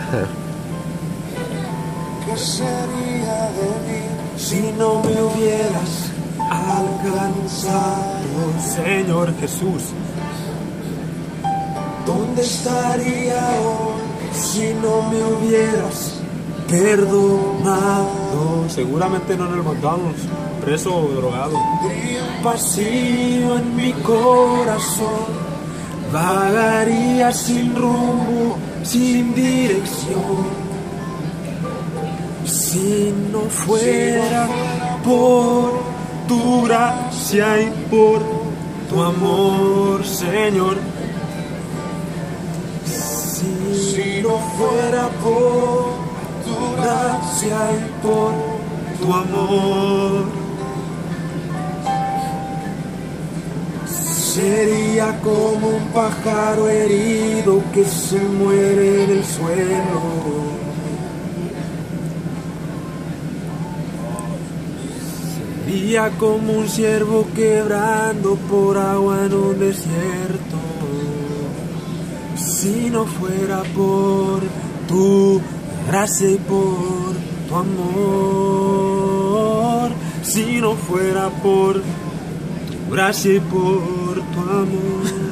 ¿Qué sería de mí si no me hubieras alcanzado, Señor Jesús? ¿Dónde estaría hoy si no me hubieras perdonado? Seguramente no en el McDonald's, preso o drogado. Un vacío en mi corazón, vagaría sin rumbo, sin dirección. Si no fuera por tu gracia y por tu amor, Señor. Si no fuera por tu gracia y por tu amor, sería como un pájaro herido que se muere en el suelo. Sería como un ciervo quebrando por agua en un desierto. Si no fuera por tu gracia y por tu amor, si no fuera por tu gracia y por tu amor.